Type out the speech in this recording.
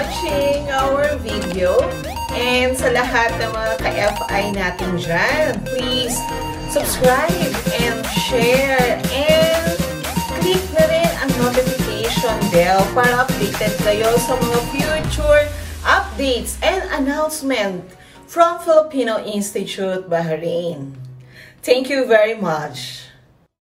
watching our video. And sa lahat ng mga ka-FI natin dyan, please subscribe and share and click na rin ang notification bell para updated kayo sa mga future updates and announcement from Filipino Institute Bahrain. Thank you very much.